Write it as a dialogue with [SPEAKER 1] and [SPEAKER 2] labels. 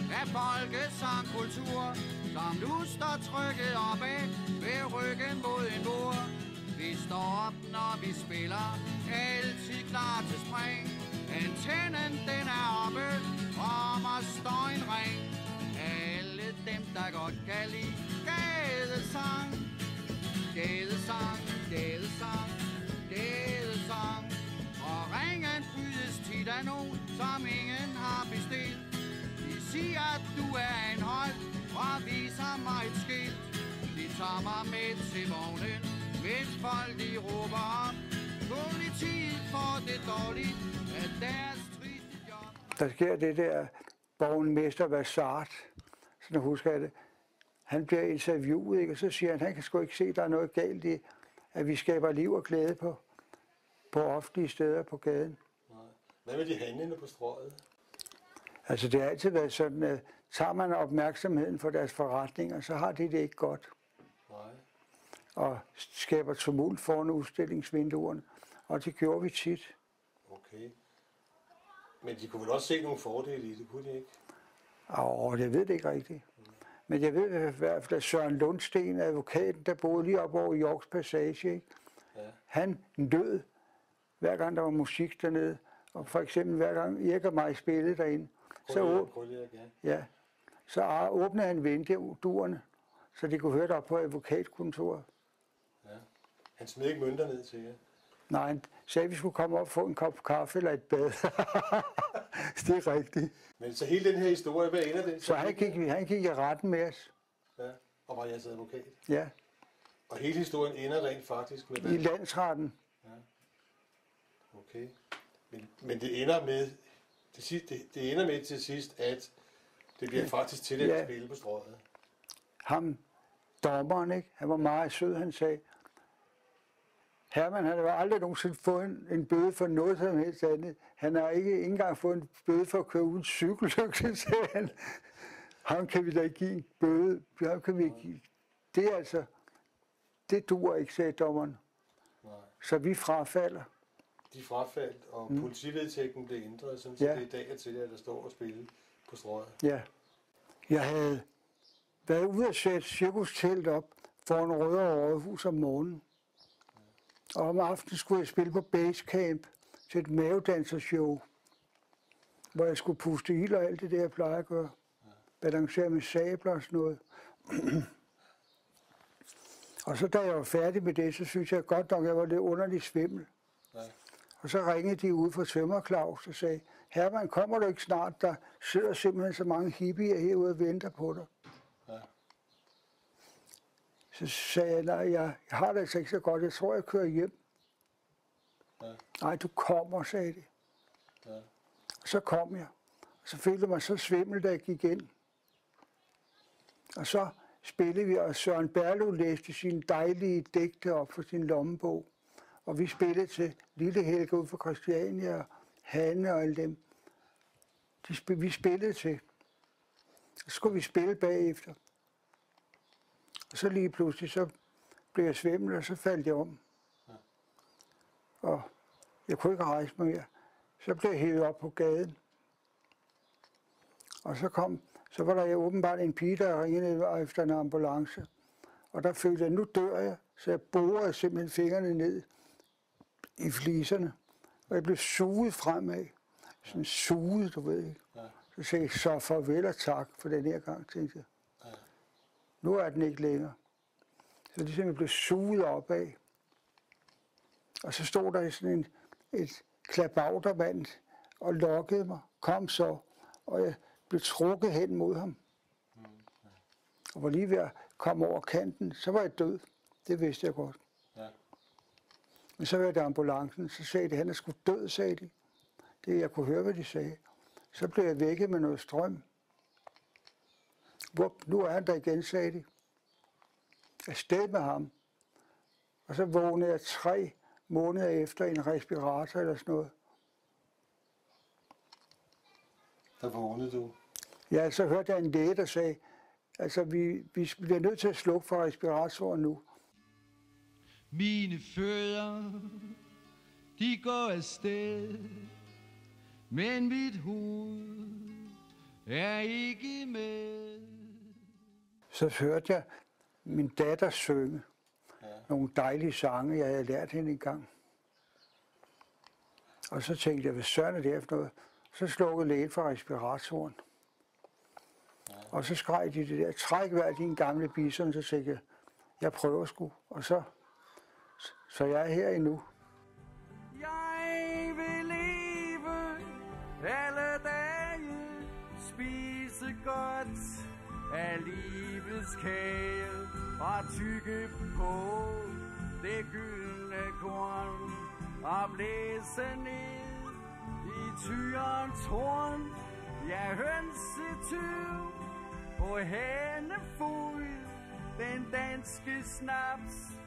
[SPEAKER 1] af folkesangkultur, som nu står trykket opad ved ryggen mod en mur. Vi står op, når vi spiller, altid klar til spring. Antennen, den er oppe, om os står en ring. Alle dem, der godt kan lide gadesang. Gadesang, gadesang, gadesang. Og ringen brydes tit af nogen, som ingen har bestilt. De siger, at du er en hold, og viser mig et skilt. De tager mig med til vognen, mens folk de råber op. Politiet får det dårligt af deres triste job.
[SPEAKER 2] Der sker det der, borgmester Vassart, sådan husker jeg det. Han bliver interviewet, ikke? Og så siger han kan sgu ikke se, at der er noget galt i, at vi skaber liv og glæde på offentlige steder på gaden.
[SPEAKER 3] Nej. Hvad med de handlende på strøget?
[SPEAKER 2] Altså det har altid været sådan, at tager man opmærksomheden for deres forretninger, så har de det ikke godt.
[SPEAKER 3] Nej.
[SPEAKER 2] Og skaber tumult foran udstillingsvinduerne. Og det gjorde vi tit.
[SPEAKER 3] Okay. Men de kunne vel også se nogle fordele i det, kunne de ikke?
[SPEAKER 2] Jeg ved det ikke rigtigt. Men jeg ved i hvert fald, at Søren Lundsten, advokaten, der boede lige op over Yorks Passage, ikke?
[SPEAKER 3] Ja.
[SPEAKER 2] Han døde, hver gang der var musik dernede. Og for eksempel hver gang Erik og mig spillede derinde, så åbnede han vinduerne, så de kunne høre der på advokatkontoret.
[SPEAKER 3] Ja. Han smed ikke mønter ned til jer?
[SPEAKER 2] Nej, han sagde, at vi skulle komme op og få en kop kaffe eller et bad. Det er rigtigt.
[SPEAKER 3] Men så hele den her historie, hvad ender den?
[SPEAKER 2] Så han gik i retten med os.
[SPEAKER 3] Ja, og var jeres advokat?
[SPEAKER 2] Ja.
[SPEAKER 3] Og hele historien ender rent faktisk med
[SPEAKER 2] i landsretten.
[SPEAKER 3] Ja. Okay. Men det ender med det ender med til sidst, at det bliver faktisk tilladt at spille på strøget.
[SPEAKER 2] Ham, dommeren, ikke? Han var meget sød, han sagde. Herman, han har aldrig nogensinde fået en bøde for noget som helst andet. Han har ikke engang fået en bøde for at køre uden cykellygte, sagde han. Ham kan vi da ikke give en bøde. Ham kan vi ikke give. Det er altså, det duer ikke, sagde dommeren.
[SPEAKER 3] Nej.
[SPEAKER 2] Så vi frafalder.
[SPEAKER 3] De frafaldt, og politivedtægten blev ændret, så det er i dag til, at der står og spille på strøget.
[SPEAKER 2] Ja. Jeg havde været ude at sætte cirkustelt op foran Rødovre Rådhus om morgenen. Og om aftenen skulle jeg spille på Basecamp til et mavedansershow, hvor jeg skulle puste ild og alt det der, jeg plejer at gøre. Balancere med sabler og sådan noget. Og så da jeg var færdig med det, så synes jeg godt nok, at jeg var lidt underligt svimmel. Ja. Og så ringede de ud fra Tømmer Claus og sagde, Herman, kommer du ikke snart? Der sidder simpelthen så mange hippier herude og venter på dig. Ja. Så sagde jeg, nej, jeg har det altså ikke så godt. Jeg tror, jeg kører hjem. Ja. Nej, du kommer, sagde de. Ja. Og så kom jeg. Og så følte jeg mig så svimmel, da jeg gik ind. Og så spillede vi, og Søren Berlov læste sine dejlige digte op for sin lommebog. Og vi spillede til Lille Helge ud for Christiania, og Hanne og alle dem. Vi spillede til. Så skulle vi spille bagefter. Og så lige pludselig, så blev jeg svimmel, og så faldt jeg om. Ja. Og jeg kunne ikke rejse mig mere. Så blev jeg hævet op på gaden. Og så var der åbenbart en pige, der ringede efter en ambulance. Og der følte jeg, nu dør jeg. Så jeg borede simpelthen fingrene ned i fliserne. Og jeg blev suget fremad. Sådan suget, du ved ikke. Ja. Så sagde jeg så farvel og tak for den her gang, tænkte jeg. Ja. Nu er den ikke længere. Så det simpelthen blev suget opad. Og så stod der sådan et klabautermand og lokkede mig. Kom så. Og jeg blev trukket hen mod ham. Og var lige ved at komme over kanten, så var jeg død. Det vidste jeg godt. Ja. Men så var det ambulancen, så sagde de, han er sgu død, sagde de. Det, jeg kunne høre, hvad de sagde. Så blev jeg vækket med noget strøm. Nu er han der igen, sagde de. Afsted med ham. Og så vågnede jeg 3 måneder efter i en respirator eller sådan noget.
[SPEAKER 3] Der vågnede du?
[SPEAKER 2] Ja, så hørte jeg en læge, der sagde, altså vi bliver nødt til at slukke for respiratoren nu.
[SPEAKER 1] Mine fødder, de går afsted, men mit hoved er ikke med.
[SPEAKER 2] Så hørte jeg min datter synge nogle dejlige sange, jeg havde lært hende engang. Og så tænkte jeg, hvad søren er det her for noget? Så slukkede lægen for respiratoren. Og så skreg de det der, træk hver din gamle bison, så tænkte jeg prøver sgu. Og så jeg er her endnu.
[SPEAKER 1] Jeg vil leve alle dage, spise godt af livets kage, og tygge på det gyldne korn, og blæse ned i tyrens horn. Jeg hønsetyv på hænefod, den danske snaps